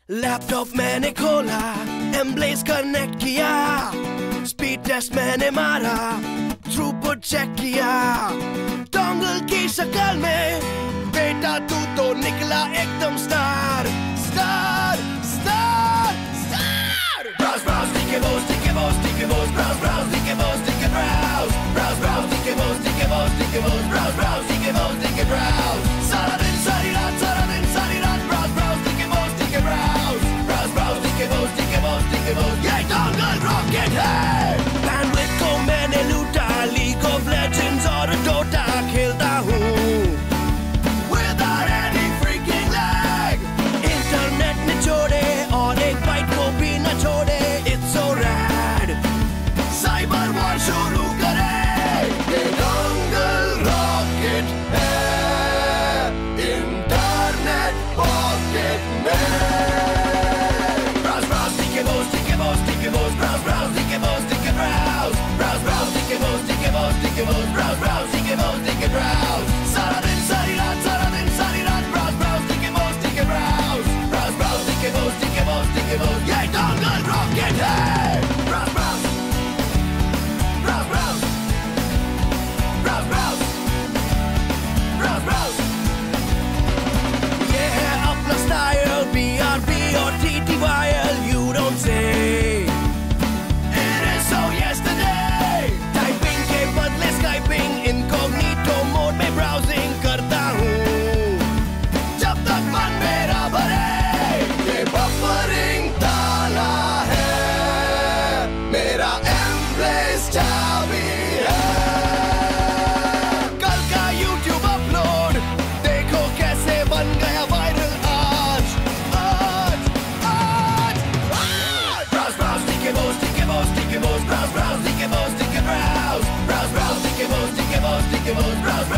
Laptop मैंने खोला, एम्ब्लेस कनेक्ट किया, स्पीड टेस्ट मैंने मारा, थ्रूपुट चेक किया। डोंगल की शक्ल में बेटा तू तो निकला एकदम star star star star. Browse browse टिके बोस टिके बोस टिके बोस ब्राउज ब्राउज टिके बोस टिके ब्राउज ब्राउज ब्राउज टिके बोस टिके बोस टिके बोस ब्राउज ब्राउज टिके बोस टिके ब्राउज। सारा दिन सारी रात ब्राउज ब्राउज टिके बोस टिके ब्राउज ब्राउज ब्राउज टिके बोस टिके बोस टिके बोस। ये डोंगल रॉकेट है। बैंडविड्थ को मैंने लूटा, लीग ऑफ लेजेंड्स और डोटा खेलता हूँ without any freaking lag। Internet ने छोड़े और एक बाइट को भी न छोड़े। It's so rad। Cyber war शुरू करें, ये डोंगल रॉकेट है इंटरनेट पॉकेट में। ब्राउज ब्राउज टिके बोस टिके बोस टिके बोस ब्राउज ब्राउज टिके बोस टिके ब्राउज ब्राउज ब्राउज टिके बोस टिके बोस टिके बोस ब्राउज ब्राउज टिके बोस टिके ब्राउज। सारा दिन सारी रात ब्राउज ब्राउज टिके बोस टिके ब्राउज ब्राउज ब्राउज टिके बोस टिके बोस टिके बोस। ये डोंगल रॉकेट है। Browse browse browse browse browse browse browse browse. ये है अपना स्टाइल, BRB और TTYL, you don't say। It is so yesterday। Typing के बदले स्काइपिंग, इनकॉग्निटो मोड में ब्राउजिंग करता हूँ जब तक मन मेरा भरे। ये बफरिंग ताला है, मेरा एम्ब्लेस चाबी है। कल का YouTube अपलोड देखो कैसे बन गया वायरल आज आज आज आज। ब्राउज ब्राउज टिके बोस टिके बोस टिके बोस ब्राउज ब्राउज टिके बोस टिके ब्राउज ब्राउज ब्राउज टिके बोस टिके बोस टिके बोस ब्राउज